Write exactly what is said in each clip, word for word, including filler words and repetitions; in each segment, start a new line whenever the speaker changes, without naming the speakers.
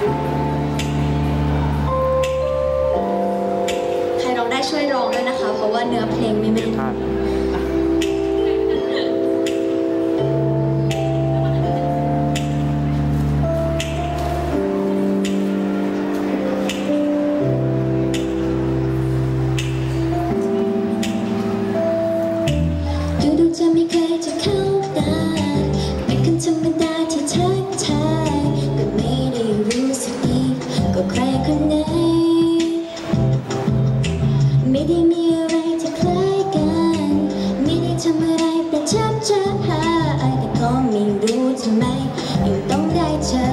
ใครร้องได้ช่วยร้องด้วยนะคะเพราะว่าเนื้อเพลงไม่แม่น
จะไม่เคยจะเข้าตาเป็นคนธรรมดาที่ทักทายก็ไม่ได้รู้สึกดีก็ใครคนไหนไม่ได้มีอะไรที่คล้ายกันไม่ได้ทำอะไรแต่ชักจะหายแต่ก็ไม่รู้ทำไมยังต้องได้เจอ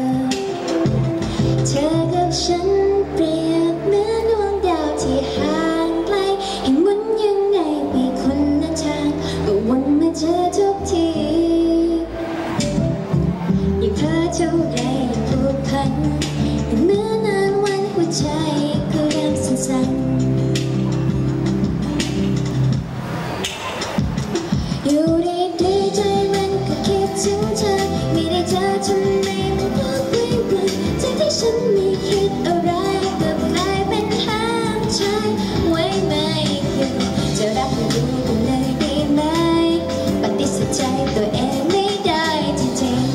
เธอกับฉันเปรียบเหมือนดวงดาวที่ห่างไกลให้หมุนยังไงไปคนละทางก็วนมาเจอทุกทียิ่งเธอเท่าไรยิ่งผูกพันเมื่อนานวันหัวใจก็เริ่มสั่นๆอยู่ดีๆใจมันก็คิดถึงเธอไม่ได้เจอทำไมมันก็เปลี่ยนไปใจที่ฉันไม่คิดอะไรก็กลายเป็นห้ามใจไว้ไม่อยู่จะรับมันดูกันเลยดีไหมปฏิเสธใจตัวเองไม่ได้จริง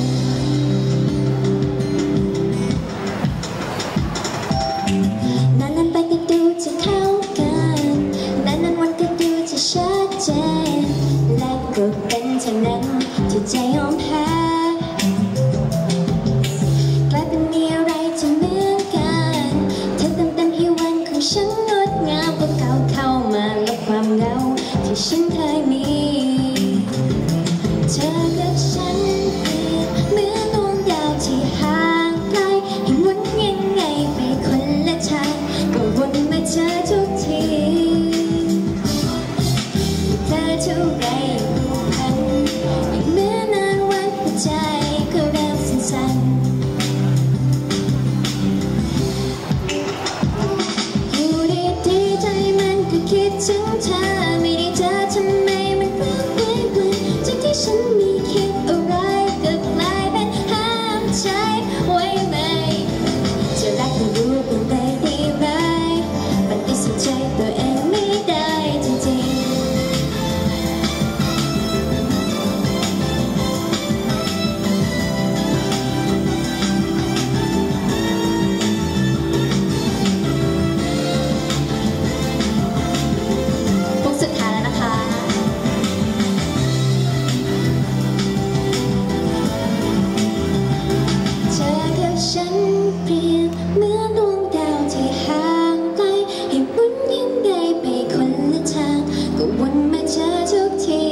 ๆนานๆไปก็ดูจะเข้ากันนานๆวันก็ดูจะชัดเจนและก็เป็นเท่านั้นที่ใจยอมแพ้กลายเป็นมีอะไรที่เหมือนกันเธอเติมเต็มให้วันของฉันงดงามก็เก่าเข้ามาลบความเหงาที่ฉันเคยมีเธอกับฉันเปรียบเหมือนดวงดาวที่ห่างไกลให้หมุนยังไงไปคนละทางก็วนมาเจอทุกทีเธอเท่าไรผูกพันยิ่งเมื่อนานวันหัวใจก็เริ่มสั่นๆอยู่ดีๆใจมันก็คิดถึงเธอไม่ได้เจอทำไมมันก็เปลี่ยนไปจากที่ฉันไม่คิดอะไรก็กลายเป็นห้ามใจไว้ไม่จะรักก็รู้กันได้ดีไหมปฏิเสธใจตัวเองไม่ได้จริงๆพวกสุดท้ายแล้วนะคะเธอกับฉันเปรียบเหมือนดวงดาวที่ห่างไกลให้หมุนยังไงไปคนละทางก็วนมาเจอทุกที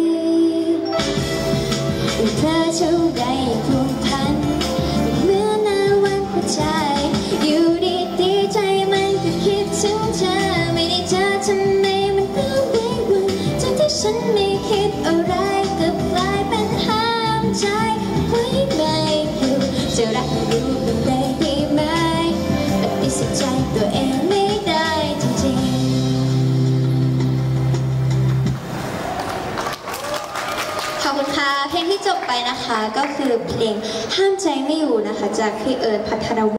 เธอเท่าไรผูกพันเมื่อนานวันหัวใจอยู่ดีๆใจมันก็คิดถึงเธอไม่ได้เจอทำไมมันก็ไม่วนจากที่ฉันไม่คิดอะไรก็กลายเป็นห้ามใจไว้ไม่อยู่จะรักรู้กันได้ดีไหมปฏิเสธใจตัวเองไม่ได้จริงๆ
ขอบคุณค่ะเพลงที่จบไปนะคะก็คือเพลงห้ามใจไม่อยู่นะคะจากพี่เอิร์ธ พัทรวุฒิ